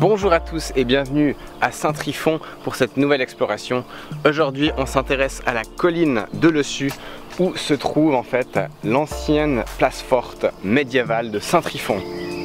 Bonjour à tous et bienvenue à Saint-Tryphon pour cette nouvelle exploration. Aujourd'hui on s'intéresse à la colline de Leçus où se trouve en fait l'ancienne place forte médiévale de Saint-Tryphon.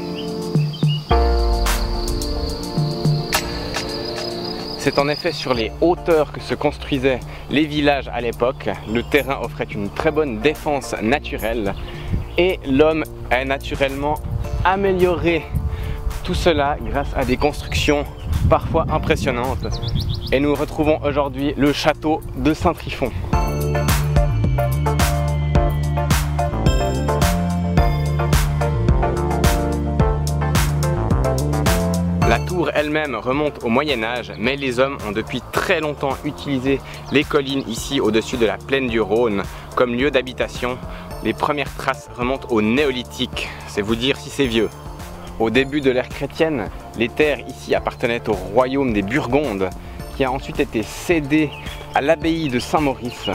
C'est en effet sur les hauteurs que se construisaient les villages à l'époque. Le terrain offrait une très bonne défense naturelle et l'homme a naturellement amélioré tout cela grâce à des constructions parfois impressionnantes. Et nous retrouvons aujourd'hui le château de Saint-Tryphon. La tour elle-même remonte au Moyen-Âge, mais les hommes ont depuis très longtemps utilisé les collines ici au-dessus de la plaine du Rhône comme lieu d'habitation. Les premières traces remontent au Néolithique, c'est vous dire si c'est vieux. Au début de l'ère chrétienne, les terres ici appartenaient au royaume des Burgondes, qui a ensuite été cédé à l'abbaye de Saint-Maurice.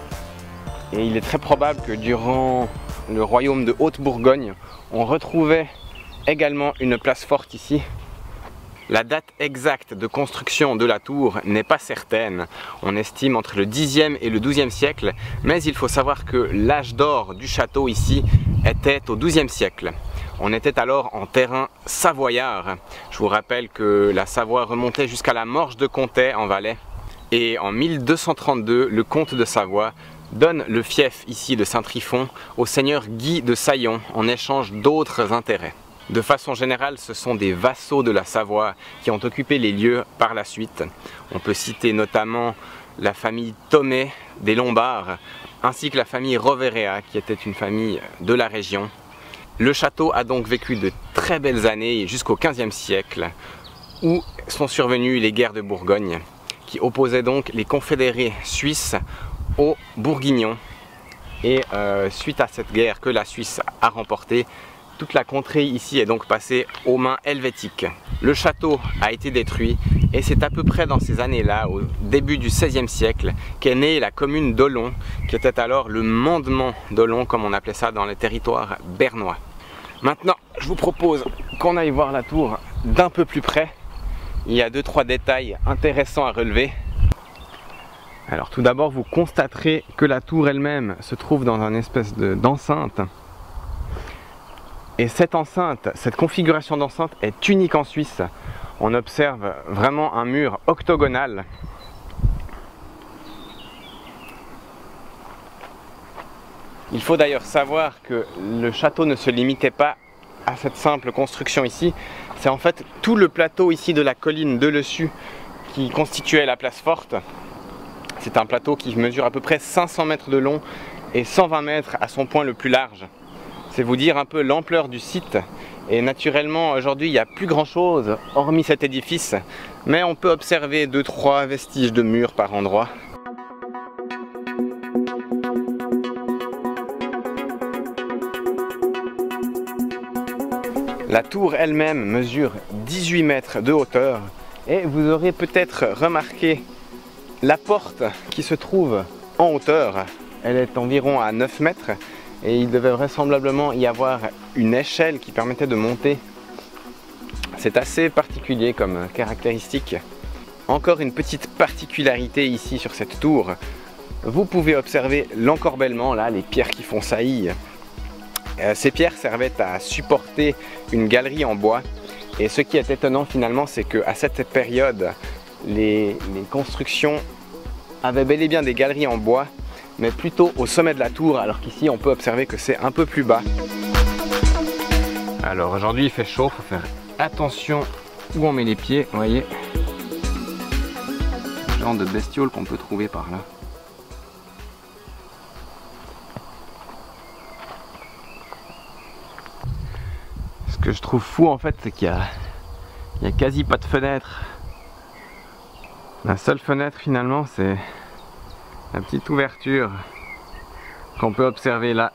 Et il est très probable que durant le royaume de Haute-Bourgogne, on retrouvait également une place forte ici. La date exacte de construction de la tour n'est pas certaine. On estime entre le 10e et le 12e siècle, mais il faut savoir que l'âge d'or du château ici était au 12e siècle. On était alors en terrain savoyard. Je vous rappelle que la Savoie remontait jusqu'à la Morge de Contais en Valais. Et en 1232, le comte de Savoie donne le fief ici de Saint-Tryphon au seigneur Guy de Saillon en échange d'autres intérêts. De façon générale, ce sont des vassaux de la Savoie qui ont occupé les lieux par la suite. On peut citer notamment la famille Thomé des Lombards, ainsi que la famille Roverea, qui était une famille de la région. Le château a donc vécu de très belles années jusqu'au XVe siècle, où sont survenues les guerres de Bourgogne, qui opposaient donc les confédérés suisses aux Bourguignons. Et suite à cette guerre que la Suisse a remportée, toute la contrée ici est donc passée aux mains helvétiques. Le château a été détruit et c'est à peu près dans ces années-là, au début du XVIe siècle, qu'est née la commune d'Olon, qui était alors le mandement d'Olon, comme on appelait ça dans les territoires bernois. Maintenant, je vous propose qu'on aille voir la tour d'un peu plus près. Il y a 2-3 détails intéressants à relever. Alors tout d'abord, vous constaterez que la tour elle-même se trouve dans une espèce d'enceinte. Et cette enceinte, cette configuration d'enceinte est unique en Suisse. On observe vraiment un mur octogonal. Il faut d'ailleurs savoir que le château ne se limitait pas à cette simple construction ici. C'est en fait tout le plateau ici de la colline de Leçus qui constituait la place forte. C'est un plateau qui mesure à peu près 500 mètres de long et 120 mètres à son point le plus large. C'est vous dire un peu l'ampleur du site. Et naturellement, aujourd'hui, il n'y a plus grand chose hormis cet édifice. Mais on peut observer 2-3 vestiges de murs par endroit. La tour elle-même mesure 18 mètres de hauteur. Et vous aurez peut-être remarqué la porte qui se trouve en hauteur. Elle est environ à 9 mètres. Et il devait vraisemblablement y avoir une échelle qui permettait de monter. C'est assez particulier comme caractéristique. Encore une petite particularité ici sur cette tour. Vous pouvez observer l'encorbellement, là, les pierres qui font saillie. Ces pierres servaient à supporter une galerie en bois. Et ce qui est étonnant finalement, c'est qu'à cette période, les constructions avaient bel et bien des galeries en bois, mais plutôt au sommet de la tour, alors qu'ici on peut observer que c'est un peu plus bas. Alors aujourd'hui il fait chaud, il faut faire attention où on met les pieds, vous voyez. Ce genre de bestiole qu'on peut trouver par là. Ce que je trouve fou en fait, c'est qu'il y a quasi pas de fenêtre. La seule fenêtre finalement c'est la petite ouverture qu'on peut observer là.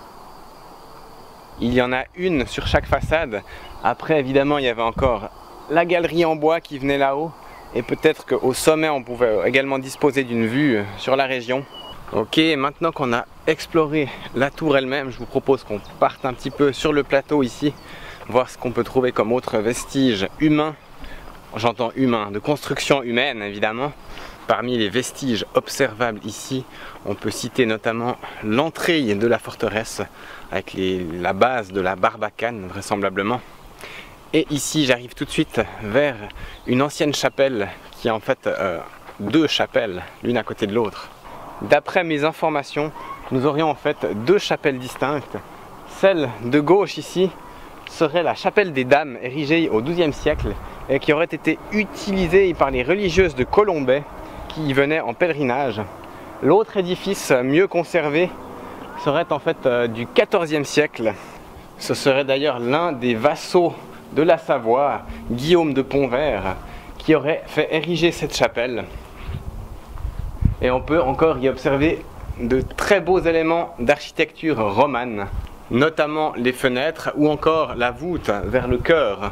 Il y en a une sur chaque façade. Après évidemment il y avait encore la galerie en bois qui venait là-haut. Et peut-être qu'au sommet on pouvait également disposer d'une vue sur la région. Ok, maintenant qu'on a exploré la tour elle-même, je vous propose qu'on parte un petit peu sur le plateau ici, voir ce qu'on peut trouver comme autres vestiges humains j'entends humain, de construction humaine évidemment. Parmi les vestiges observables ici, on peut citer notamment l'entrée de la forteresse avec la base de la Barbacane vraisemblablement. Et ici j'arrive tout de suite vers une ancienne chapelle qui est en fait deux chapelles, l'une à côté de l'autre. D'après mes informations, nous aurions en fait deux chapelles distinctes. Celle de gauche ici serait la chapelle des dames érigée au XIIe siècle et qui aurait été utilisée par les religieuses de Colombey qui y venaient en pèlerinage. L'autre édifice mieux conservé serait en fait du XIVe siècle. Ce serait d'ailleurs l'un des vassaux de la Savoie, Guillaume de Pontvert, qui aurait fait ériger cette chapelle. Et on peut encore y observer de très beaux éléments d'architecture romane, notamment les fenêtres ou encore la voûte vers le chœur.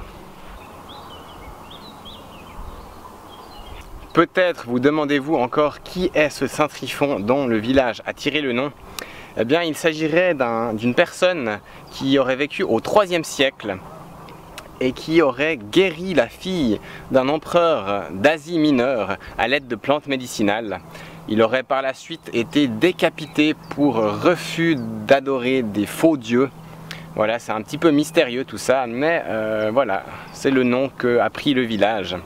Peut-être vous demandez-vous encore qui est ce Saint Tryphon dont le village a tiré le nom. Eh bien, il s'agirait d'une personne qui aurait vécu au IIIe siècle et qui aurait guéri la fille d'un empereur d'Asie mineure à l'aide de plantes médicinales. Il aurait par la suite été décapité pour refus d'adorer des faux dieux. Voilà, c'est un petit peu mystérieux tout ça, mais voilà, c'est le nom qu'a pris le village.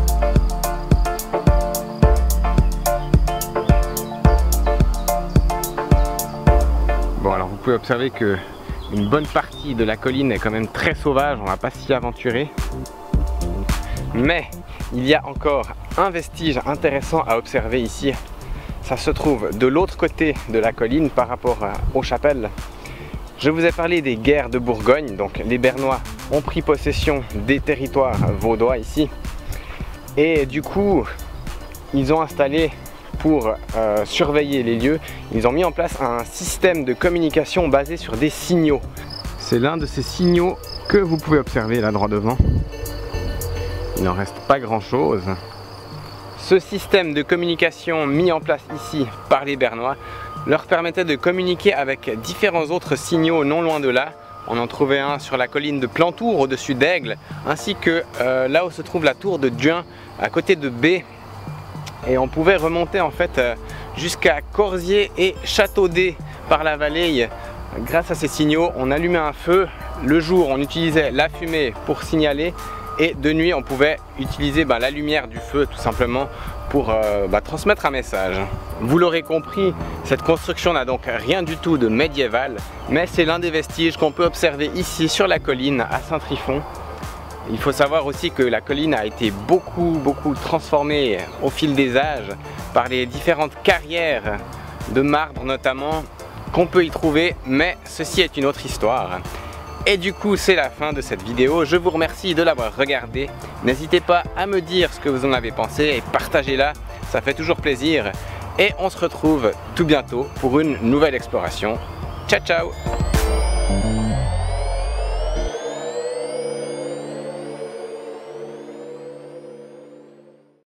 Bon, alors vous pouvez observer que une bonne partie de la colline est quand même très sauvage, on ne va pas s'y aventurer. Mais il y a encore un vestige intéressant à observer ici. Ça se trouve de l'autre côté de la colline par rapport aux chapelles. Je vous ai parlé des guerres de Bourgogne, donc les Bernois ont pris possession des territoires vaudois ici. Et du coup, ils ont installé, pour surveiller les lieux, ils ont mis en place un système de communication basé sur des signaux. C'est l'un de ces signaux que vous pouvez observer là droit devant. Il n'en reste pas grand chose. Ce système de communication mis en place ici par les Bernois leur permettait de communiquer avec différents autres signaux non loin de là. On en trouvait un sur la colline de Plantour au-dessus d'Aigle, ainsi que là où se trouve la tour de Duin à côté de B. Et on pouvait remonter en fait jusqu'à Corzier et Châteaudet par la vallée. Grâce à ces signaux, on allumait un feu. Le jour, on utilisait la fumée pour signaler. Et de nuit, on pouvait utiliser la lumière du feu tout simplement pour transmettre un message. Vous l'aurez compris, cette construction n'a donc rien du tout de médiéval, mais c'est l'un des vestiges qu'on peut observer ici sur la colline à Saint Tryphon. Il faut savoir aussi que la colline a été beaucoup transformée au fil des âges par les différentes carrières de marbre notamment qu'on peut y trouver, mais ceci est une autre histoire. Et du coup, c'est la fin de cette vidéo. Je vous remercie de l'avoir regardée. N'hésitez pas à me dire ce que vous en avez pensé et partagez-la, ça fait toujours plaisir. Et on se retrouve tout bientôt pour une nouvelle exploration. Ciao ciao!